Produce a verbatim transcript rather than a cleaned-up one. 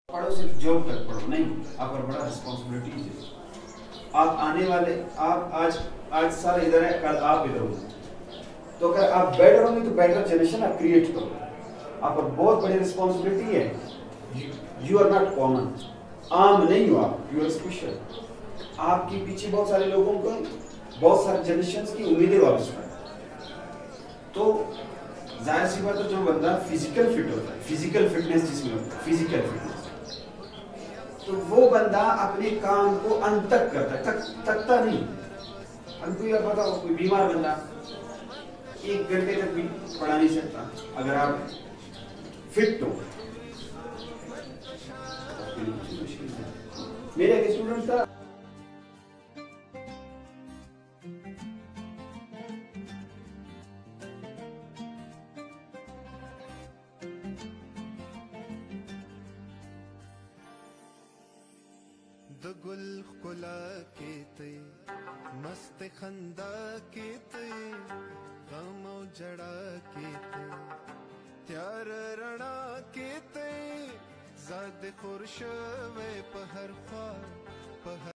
पढ़ो सिर्फ जॉब तक पढ़ो नहीं, आप पर बड़ा रिस्पॉन्सिबिलिटीज है। आप आने वाले, आप आज आज साल इधर है, कल आप इधर हो, तो अगर आप बेटर होंगे तो बेटर जनरेशन आप क्रिएट करो। आप पर बहुत बड़ी रिस्पॉन्सिबिलिटी है। यू आर नॉट कॉमन, आम नहीं हो आप, यू आर स्पेशल। आपके पीछे बहुत सारे लोगों को, बहुत सारे जनरेशन की उम्मीदें वापस है। तो जाहिर सी बात है, जो बंदा फिजिकल फिट होता है, फिजिकल फिटनेस जिसमें होता है, फिजिकल फिटनेस, तो वो बंदा अपने काम को अंत तक करता है, तक तकता नहीं। अब कोई आप बताओ, कोई बीमार बंदा एक घंटे तक भी पढ़ा नहीं सकता। अगर आप फिट हो, मेरा एक स्टूडेंट था, द गुल खुला के ते मस्त खंदा के ते गमो जड़ा के ते त्यार रणा के ते ज़ाद खुर्श वे पहर ख्वार पहर